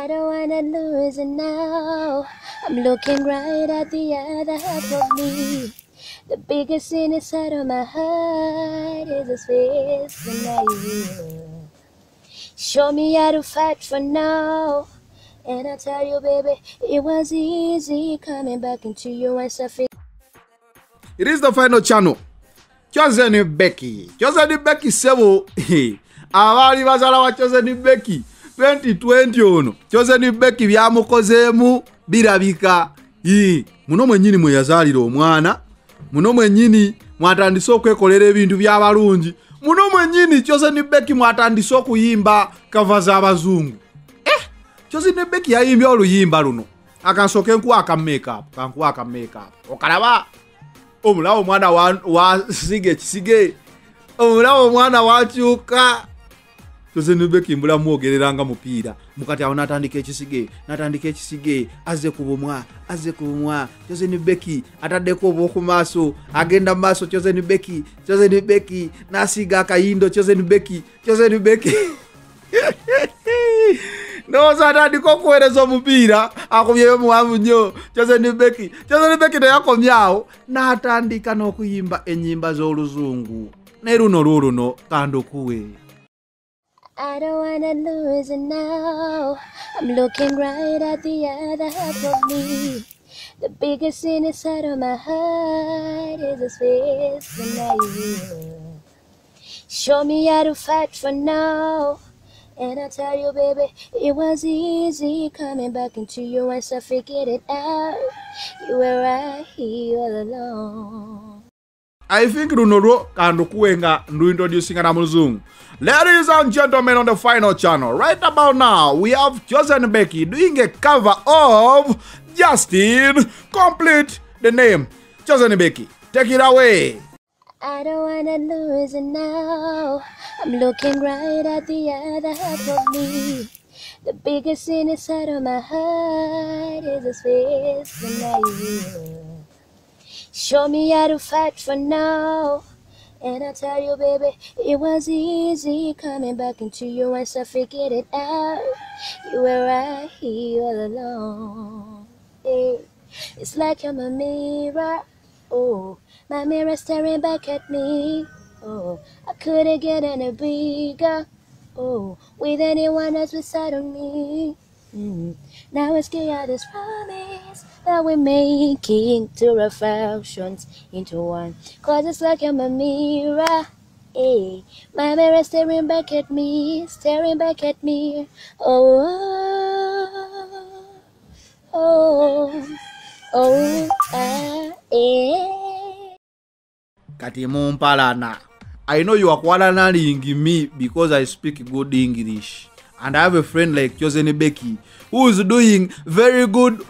don't wanna lose it now. I'm looking right at the other half of me. The biggest sin inside of my heart is a space tonight. Show me how to fight for now. And I tell you, baby, it was easy coming back into you once I feel. It is the final channel. Chosen Becky. Chosen Becky sebo. Abali bazala wa Chosen Becky 2020 ono. Chosen Becky byamukozemu birabika. Muno mwenyini mwe yazalira omwana. Muno mwenyini mwatandise okwekolera ebintu byabalungi. Muno mwenyini Chosen Becky mwatandise okuyimba cover z'abazungu. Chosen Becky yayimbye oluyimba luno. Akansoke nkuwaka makeup. Okalaba omulawo mwana wa sige. Omulawo mwana wakyuka. Chosen Becky mbula mwogereranga mupiira. Mukati awo natandika ekisige. Azze kubumwa. Chosen Becky ataddeko obw'oku maaso. Agenda maaso Chosen Becky. Nasiga akayindo Chosen Becky. No zatandika okuweereza omupiira akubyeyo muwanvu nnyo Chosen Becky teyakomyawo n'atandika n'okuyimba ennyimba z'oluzungu ne luno luno kandukuwe. I don't wanna lose it now. I'm looking right at the other half of me. The biggest sin inside of my heart is a space tonight. Show me how to fight for now. And I tell you, baby, it was easy coming back into you once I figured it out. You were right here all along. I think Runoro kandukuwenga ndu introducing na muluzungu. Ladies and gentlemen, on the final channel, right about now, we have Chosen Becky doing a cover of Justin Complete. The name, Chosen Becky. Take it away. I don't wanna lose it now. I'm looking right at the other half of me. The biggest sin inside of my heart is a space tonight. Show me how to fight for now. And I tell you, baby, it was easy coming back into you once I figured it out. You were right here all along. Hey, it's like I'm a mirror. Oh, my mirror staring back at me. Oh, I couldn't get any bigger. Oh, with anyone else beside of me. Now it's chaos, this promise that we're making two reflections into one. Cause it's like I'm a mirror. Hey, my mirror staring back at me. Kati mumpalana. I know you are quaranaling me because I speak good English. And I have a friend like Chosen Becky who is doing very good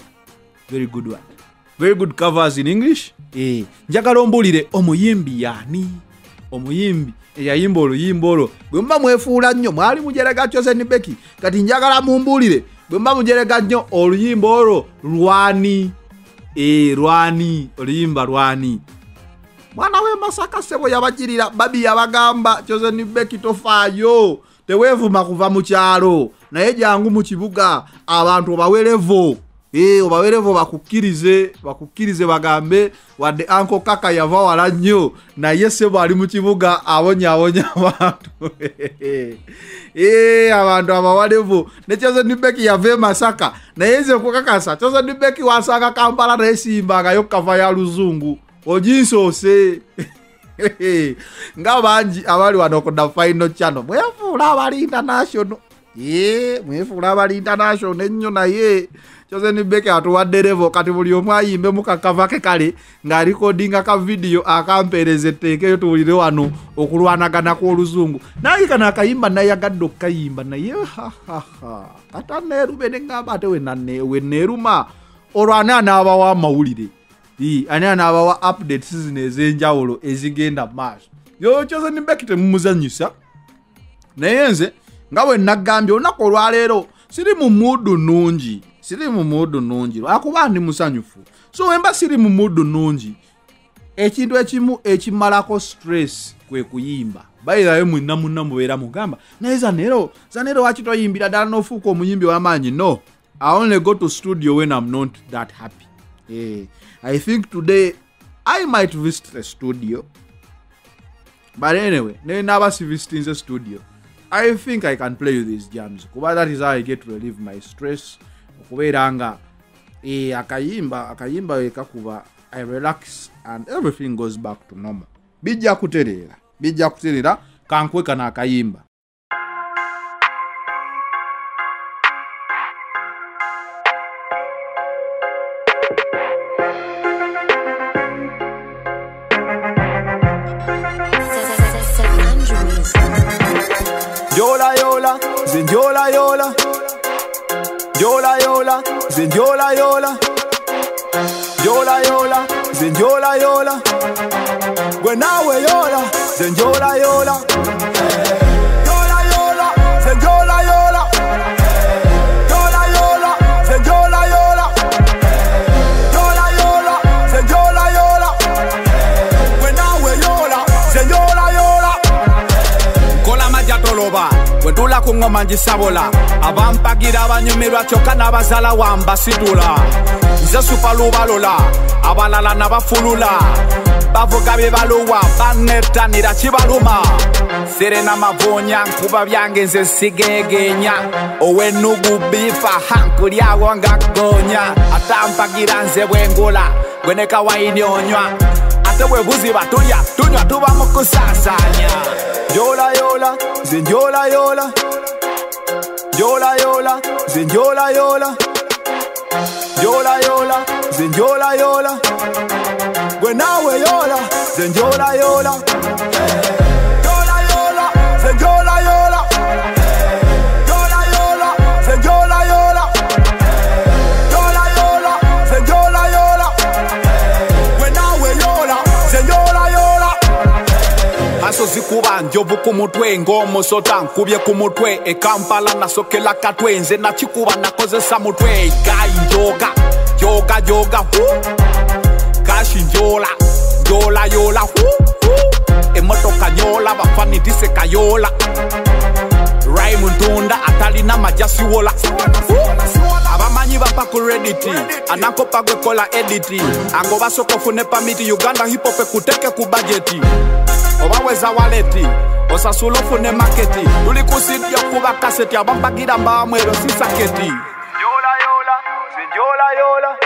covers in English. Njagala ombulire omuyimbi yani. Omuyimbi eyayimba oluyimba bwe mba mwefuula nnyo mwali mujerega Chosen Becky. Kati njagala mumbulire bwe mba mujerega nnyo oluyimba olwo lwani. Lwani, oluyimba lwani. Mwana we Masaka sebo yabajirira babi yabagamba Chosen Becky tofaayo. Tewevuma kuva mu kyalo naye jangu mu kibuga abantu obawerevo obawerevo bakukkirize bagambe wadde Uncle Kaka yava wala nnyo naye sebo ali mu kibuga abonya abantu abantu abawerevo ne Chosen Becky yave Masaka naye nze kukakasa Chosen Becky wasanga Kampala naye simbanga kava ya luzungu ojinsose. Nga banji abali wano ku the final channel mwefuula abali international mwefuula abali international ennyo naye Chosen Becky atuwadde level kati buli omu ayimbe mu kakava ke kale nga recordinga ka video akampereze teekeyo tuwulire wano okulwanagana kw'oluzungu naye kana akayimba naye yagadde okukayimba naye kata neerube ne ngamba ate wenneeruma olwo anaabawa amawulire. Ani anabawa updates ez'enjawulo ezigenda maaso. Yo Chosen Becky temumuzanyisa. Naye nze nga bwe nagambye olunaku olwaleero siri mu mood nungi. Lwakuba ndi musanyufu. So wemba siri mu mood nungi. Ekintu ekimu ekimalako stress kwe kuyimba. bayirayo mwinna munna mubeera mugamba naye Zanero wakitoyimbira ddala n'ofuuka omuyimbi w'amaanyi. No, I only go to studio when I'm not that happy. I think today I might visit the studio, but anyway, never visiting the studio. I think I can play you these jams. Kuba that is how I get to relieve my stress. Kubeeranga akayimba ekakuba, I relax and everything goes back to normal. Bijja kuterera kankweka na akayimba. Yola, zinjola yola. Yola yola, zinjola yola. Yola yola, zinjola yola. Gwenawe yola, zinjola yola. Yola yola, zinjola yola. Yola yola, zinjola yola. Yola yola, zinjola yola. Gwenawe yola, zinjola yola. Kola majatoloba. Wetula kungoma njisabola abampagira abanyumirwa kyokka n'abazala wambasitula nze supalubalola abalala nabafulula bavuga bye baluwa banettanira kibaluma serena mavonya nkuba byange nze sigeegenya owenugu bifa hankulyawo nga gonya atampagira nze bwengula gweneka wayini onywa ate bwe buziba tulya tunywa tuba mu kusasanya. Yola yola, zinjola yola. Yola yola, zinjola yola. Yola yola, zinjola yola. Gwenawe yola, zinjola yola. Yola yola, zinjola yola. Yola yola, zinjola yola. Yola yola, zinjola yola. Gwenawe yola, zinjola yola. Aso zikuba njovu kumutwe ng'omusota nkubye kumutwe e Kampala nasokela katwe nze nakikuba nakozesa mutwe gayi njoga kashi njola yola emotoka nyola bafanitise kayola Rhyme ntunda atalina majasi wola abamanyi bapa ku Reddit anako pagwe kola editi ango basoko fune pamiti Uganda hip hop ekuteke ku budgeti obaweza waleti osasulo fune marketi tuli kusidya kuba kaseti abampagira mbamwero sisaketi. Yola yola, zinjola yola.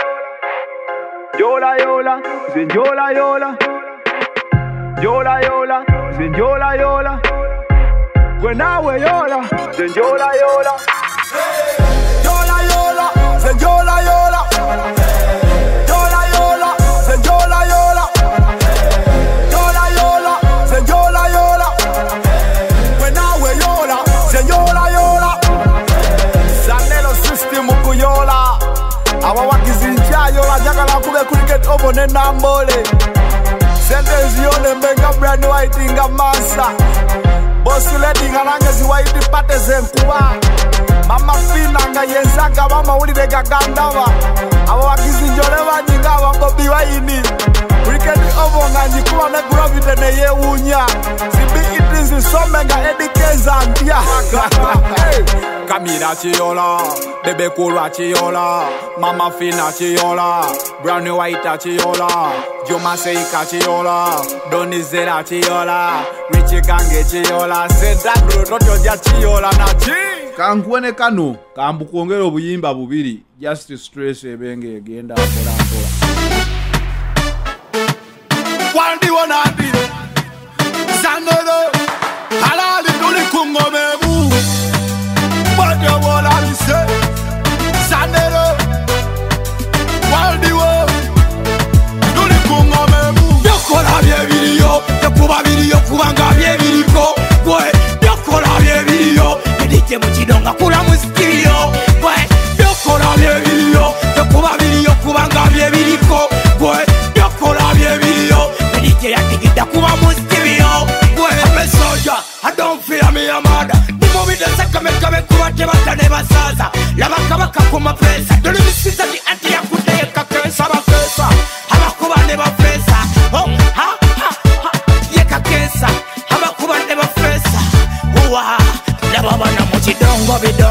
Yola yola, zinjola yola. Yola yola, zinjola yola. Gwenawe yola, zinjola yola. Yola yola, zinjola yola. Yola yola, zinjola yola. Yola yola, zinjola yola. Gwenawe yola, zinjola yola. Zanero system kuyola. Awawakizinja yola jagala kube cricket obone nambole. Sentence yone mbenga brand white inga masa. Bosi lady ngalange ziwaiti pate zenkuba. Mama fina nga yenzaga mama ulire gagandava. Awawakizinjole banyinga wakobi waini. Cricket obo nga njikuwa ne gravity ne ye unya. Sibi itinzi some nga edikeza ntia. Kamira chiyola, bebe kulwa chiyola. Mama fina chiyola, brown white chiyola. Joma seika chiyola, donizera chiyola. Richi gange chiyola, senta grototo ja chiyola na chi. Kankuene kano kambukwongera obuyimba bubiri just stress ebenge egenda mpola. Wandi wonandi Zanero halali tuli kungomebu Bodo wola lise Zanero Wandi wo tuli kungomebu Yokola byebiriyo Yokuba biriyo kubanga byebiriko Bwe yokola byebiriyo Edike mukidonga kula musikiriyo Bwe yokola byebiriyo Yokuba biriyo kubanga byebiriko Bwe yokola byebiriyo Edike yatigida kuba musikiriyo Bwe I'm a soldier, I don't fear me a mother Nimo bidesa kame kuba tebata ne basaza Labakabaka kuma pesa Dole bisiza di anti ya kudeka kesa bakesa Habakuba ne bafesa Oh, ha, yeka kesa Habakuba ne bafesa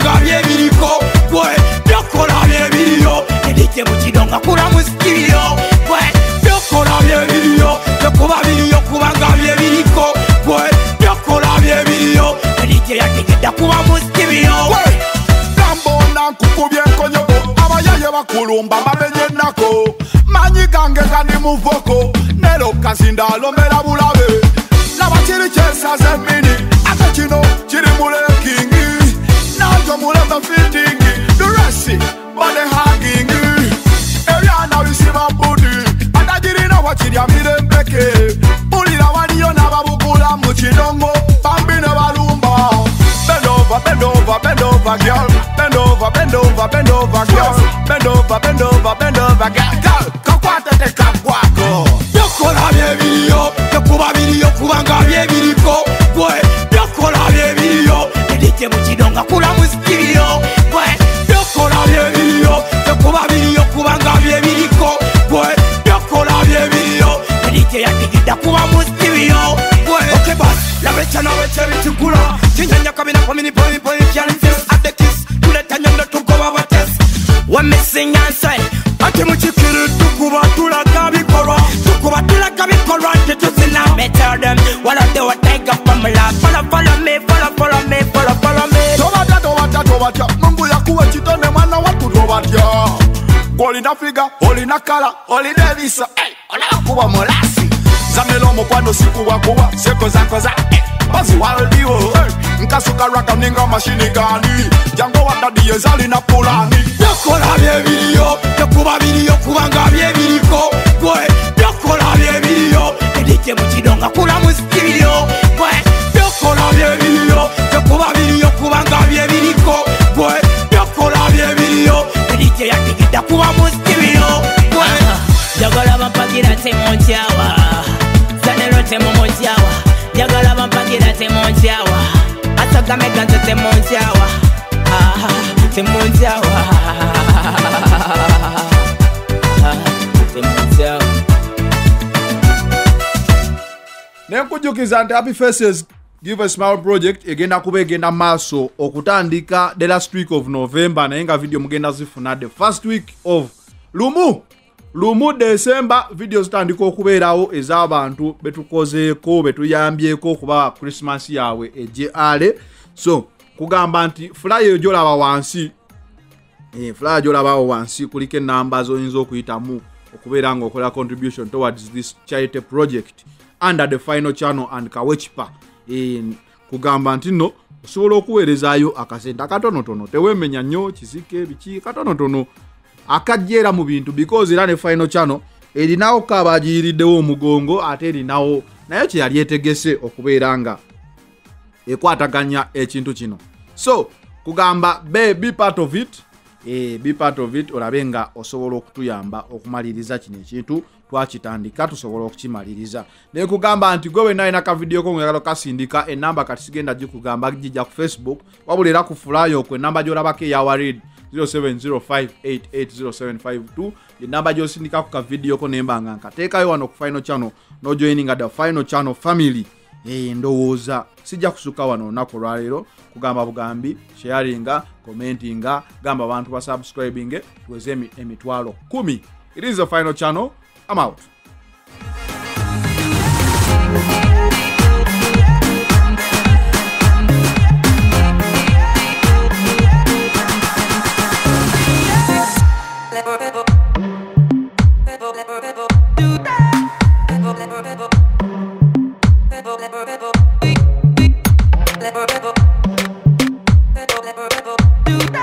kubanga byebiriko gwe byokola byebiriyo edije mukidonga kula mu studio gwe byokola byebiriyo byokuba biriyo kubanga byebiriko gwe byokola byebiriyo edije yategedda kuba mu studio Gambona nkukubye nkonyoko abayaye bakulumba bamenye nako manyi gange gandi muvoko nero kazinda lomera bulabe nabakiri kyesaze mini ate kino kiri mulekingi najo mulema fitingi durasi bade hangingi ebyana bisiba budi atagirina wakirya mirembeke bulira waliyo n'ababugula mu kidongo bambi ne balumba bend over, bend over, bend over, girl. Bend over, bend over, bend over, girl. Bend over, bend over, bend over, girl. Kakwata te kakwako. Byokola byebiriyo byokuba biriyo kubanga byebiriko gwe byokola byebiriyo edije mukidonga kula mu studio gwe byokola byebiriyo byokuba biriyo kubanga byebiriko gwe byokola byebiriyo edije yategedda kuba mu studio gwe okay boss labecha naweche bitukula kinyanya kabina kwa mini boy pianist at the kiss tuleta nyondo tukoba bates we missing inside ati mukikiri tukuba tulaga bikorwa tetuzina better them wala de what take up from my life follow me tobatya mungu yakuwa kitone mwana watu tobatya olina figa olina kala olina ebisa olakuba molasi zamelo mukwano sikuwa kuwa sekozakoza bazi waldiwo nkasuka raka ninga mashini gani jango watadiye zalina pulani byokola byebiriyo byokuba biriyo kubanga byebiriko gwe byokola byebiriyo edije mukidonga kula mu studio gwe byokola byebiriyo byokuba biriyo kubanga byebiriko gwe byokola byebiriyo edije yategedda kuba mu studio gwe jagala bampagira temonjawa zanero temonjawa jagala bampagira temonjawa atagamega temonjawa temonjawa temonjawa nenkujukiza nti Happy Faces Give a Smile project egenda kuba egenda maaso okutandika the last week of November naye nga video mugenda zifuna the first week of Lumu December video zitandika okubeerawo ez'abantu betukozeeko betuyambyeko kuba Christmas yawe ejale so kugamba nti flyer jolaba wansi flyer jolabawo wansi kuliko enamba zoyinza okuyitamu okubeera nga okola contribution towards this charity project under the final channel and kawechipa kugamba nti no osobola okuweerezaayo akasente akatonotono tewemenya nnyo kisike biki katonotono akajjera mu bintu because era ne final channel erinawo kabajiriddewo omugongo ate erinawo naye kyeyali etegese okubeera nga ekwataganya ekintu kino so kugamba be part of it be part of it olabe nga osobola okutuyamba okumaliriza kino ekintu twakitandika tusobola okukimaliriza naye kugamba nti gwe wenaye naka video ko ngalo kasindika enamba kati sigenda gikugamba gijja ku Facebook wabulera ku flyer okwe enamba gyolabako eyawa read 0705880752 enamba gyosindika ku ka video ko nemba nga nkateekayo wano ku final channel no joining the final channel family ndowooza sijja kusuka wano olunaku lwaleero kugamba bugambi sharinga commentinga gamba abantu ba subscribing tuweze emitwalo 10 it is the final channel I'm out. Do